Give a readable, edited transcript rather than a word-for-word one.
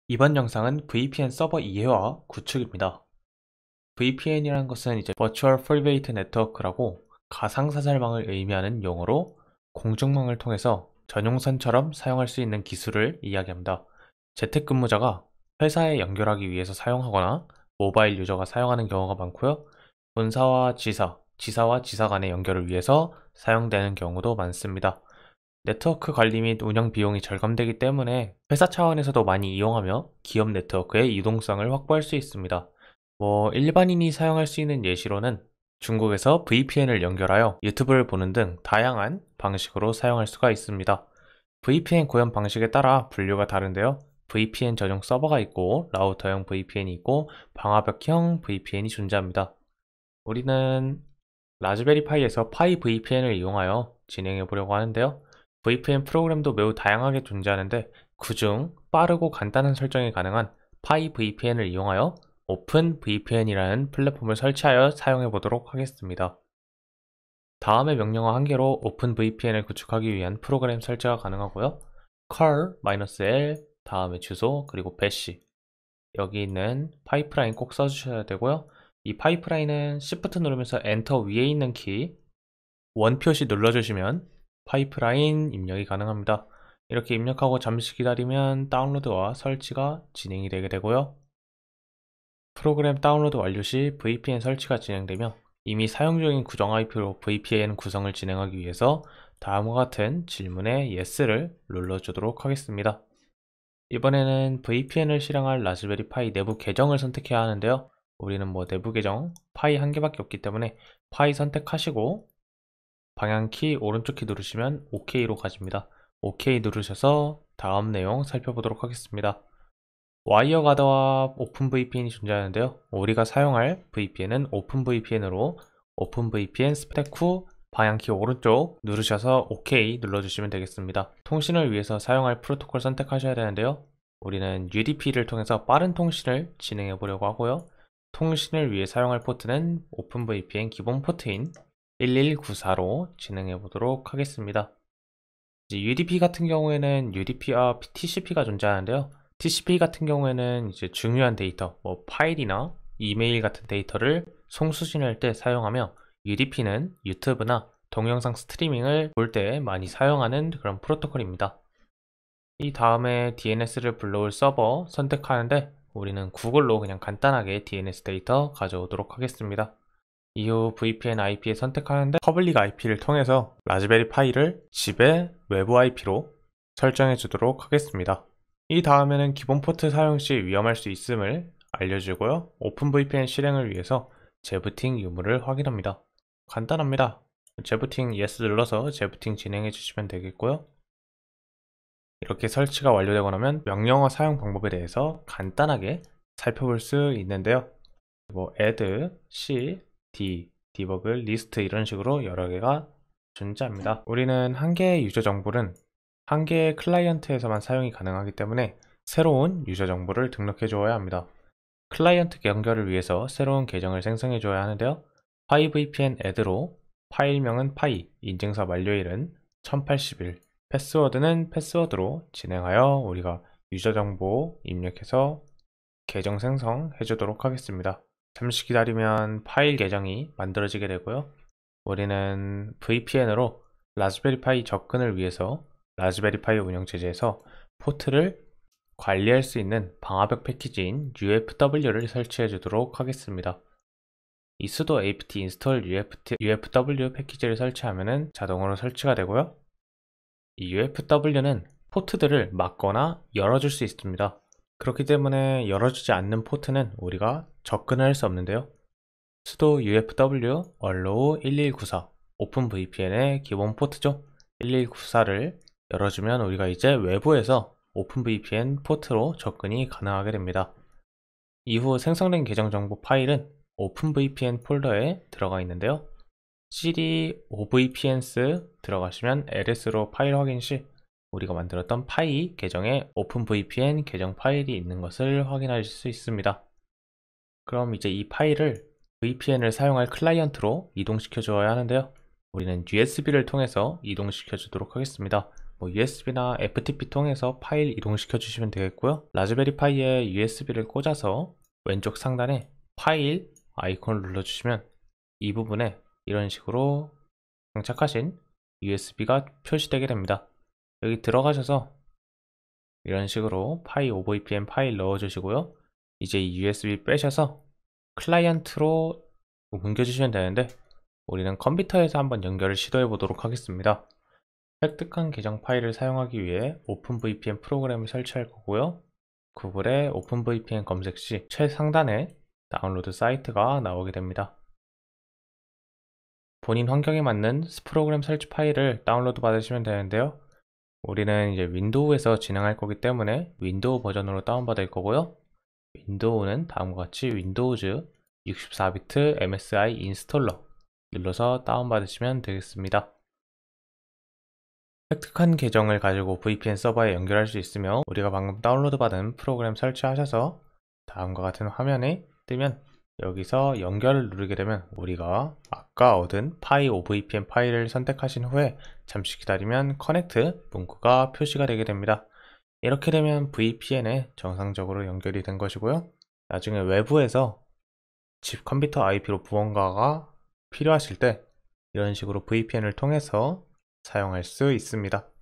이번 영상은 VPN 서버 이해와 구축입니다. VPN이라는 것은 Virtual Private Network라고 가상사설망을 의미하는 용어로 공중망을 통해서 전용선처럼 사용할 수 있는 기술을 이야기합니다. 재택근무자가 회사에 연결하기 위해서 사용하거나 모바일 유저가 사용하는 경우가 많고요. 본사와 지사, 지사와 지사 간의 연결을 위해서 사용되는 경우도 많습니다. 네트워크 관리 및 운영 비용이 절감되기 때문에 회사 차원에서도 많이 이용하며 기업 네트워크의 유동성을 확보할 수 있습니다. 일반인이 사용할 수 있는 예시로는 중국에서 VPN을 연결하여 유튜브를 보는 등 다양한 방식으로 사용할 수가 있습니다. VPN 구현 방식에 따라 분류가 다른데요. VPN 전용 서버가 있고 라우터형 VPN이 있고 방화벽형 VPN이 존재합니다. 우리는 라즈베리파이에서 파이 VPN을 이용하여 진행해 보려고 하는데요. VPN 프로그램도 매우 다양하게 존재하는데 그중 빠르고 간단한 설정이 가능한 파이 VPN을 이용하여 오픈 VPN이라는 플랫폼을 설치하여 사용해 보도록 하겠습니다. 다음의 명령어 한 개로 오픈 VPN을 구축하기 위한 프로그램 설치가 가능하고요. curl-l 다음에 주소 그리고 배시 여기 있는 파이프라인 꼭 써주셔야 되고요. 이 파이프라인은 Shift 누르면서 엔터 위에 있는 키 원표시 눌러주시면 파이프라인 입력이 가능합니다. 이렇게 입력하고 잠시 기다리면 다운로드와 설치가 진행이 되게 되고요. 프로그램 다운로드 완료 시 VPN 설치가 진행되며 이미 사용 중인 구정 IP로 VPN 구성을 진행하기 위해서 다음과 같은 질문에 Yes를 눌러주도록 하겠습니다. 이번에는 VPN을 실행할 라즈베리 파이 내부 계정을 선택해야 하는데요. 우리는 내부 계정 파이 한 개밖에 없기 때문에 파이 선택하시고 방향키 오른쪽 키 누르시면 OK로 가집니다. OK 누르셔서 다음 내용 살펴보도록 하겠습니다. 와이어가드와 오픈VPN이 존재하는데요. 우리가 사용할 VPN은 오픈VPN으로 오픈VPN 스펙 후 방향키 오른쪽 누르셔서 OK 눌러주시면 되겠습니다. 통신을 위해서 사용할 프로토콜 선택하셔야 되는데요. 우리는 UDP를 통해서 빠른 통신을 진행해 보려고 하고요. 통신을 위해 사용할 포트는 오픈VPN 기본 포트인 1194로 진행해 보도록 하겠습니다. 이제 UDP 같은 경우에는 UDP와 TCP가 존재하는데요. TCP 같은 경우에는 이제 중요한 데이터, 파일이나 이메일 같은 데이터를 송수신할 때 사용하며 UDP는 유튜브나 동영상 스트리밍을 볼 때 많이 사용하는 그런 프로토콜입니다. 이 다음에 DNS를 불러올 서버 선택하는데 우리는 구글로 그냥 간단하게 DNS 데이터 가져오도록 하겠습니다. 이후 VPN IP에 선택하는데 퍼블릭 IP를 통해서 라즈베리 파이를 집의 외부 IP로 설정해 주도록 하겠습니다. 이 다음에는 기본 포트 사용 시 위험할 수 있음을 알려주고요. 오픈 VPN 실행을 위해서 재부팅 유무를 확인합니다. 간단합니다. 재부팅 Yes 눌러서 재부팅 진행해 주시면 되겠고요. 이렇게 설치가 완료되고 나면 명령어 사용 방법에 대해서 간단하게 살펴볼 수 있는데요. add, c, d, debug, list 이런 식으로 여러 개가 존재합니다. 우리는 한 개의 유저 정보는 한 개의 클라이언트에서만 사용이 가능하기 때문에 새로운 유저 정보를 등록해 주어야 합니다. 클라이언트 연결을 위해서 새로운 계정을 생성해 줘야 하는데요. pyvpn add로 파일명은 파이, 인증서 만료일은 1080일, 패스워드는 패스워드로 진행하여 우리가 유저 정보 입력해서 계정 생성해 주도록 하겠습니다. 잠시 기다리면 파일 계정이 만들어지게 되고요. 우리는 VPN으로 라즈베리 파이 접근을 위해서 라즈베리 파이 운영체제에서 포트를 관리할 수 있는 방화벽 패키지인 UFW를 설치해 주도록 하겠습니다. 이 sudo apt install UFW 패키지를 설치하면 자동으로 설치가 되고요. 이 UFW는 포트들을 막거나 열어줄 수 있습니다. 그렇기 때문에 열어주지 않는 포트는 우리가 접근할 수 없는데요. sudo ufw allow 1194 오픈VPN의 기본 포트죠. 1194를 열어주면 우리가 이제 외부에서 오픈VPN 포트로 접근이 가능하게 됩니다. 이후 생성된 계정 정보 파일은 오픈VPN 폴더에 들어가 있는데요. cd ovpns 들어가시면 ls로 파일 확인 시 우리가 만들었던 파이 계정에 오픈VPN 계정 파일이 있는 것을 확인하실 수 있습니다. 그럼 이제 이 파일을 VPN을 사용할 클라이언트로 이동시켜 주어야 하는데요. 우리는 USB를 통해서 이동시켜 주도록 하겠습니다. USB나 FTP 통해서 파일 이동시켜 주시면 되겠고요. 라즈베리 파이에 USB를 꽂아서 왼쪽 상단에 파일 아이콘을 눌러주시면 이 부분에 이런 식으로 장착하신 USB가 표시되게 됩니다. 여기 들어가셔서 이런 식으로 파이 오버 VPN 파일 넣어주시고요. 이제 이 USB 빼셔서 클라이언트로 옮겨주시면 되는데 우리는 컴퓨터에서 한번 연결을 시도해 보도록 하겠습니다. 획득한 계정 파일을 사용하기 위해 오픈VPN 프로그램을 설치할 거고요. 구글에 오픈VPN 검색 시 최상단에 다운로드 사이트가 나오게 됩니다. 본인 환경에 맞는 프로그램 설치 파일을 다운로드 받으시면 되는데요. 우리는 이제 윈도우에서 진행할 거기 때문에 윈도우 버전으로 다운받을 거고요. 윈도우는 다음과 같이 윈도우즈 64비트 MSI 인스톨러 눌러서 다운받으시면 되겠습니다. 획득한 계정을 가지고 VPN 서버에 연결할 수 있으며 우리가 방금 다운로드 받은 프로그램 설치하셔서 다음과 같은 화면이 뜨면 여기서 연결을 누르게 되면 우리가 아까 얻은 파이 오브 VPN 파일을 선택하신 후에 잠시 기다리면 커넥트 문구가 표시가 되게 됩니다. 이렇게 되면 VPN에 정상적으로 연결이 된 것이고요. 나중에 외부에서 집 컴퓨터 IP로 무언가가 필요하실 때 이런 식으로 VPN을 통해서 사용할 수 있습니다.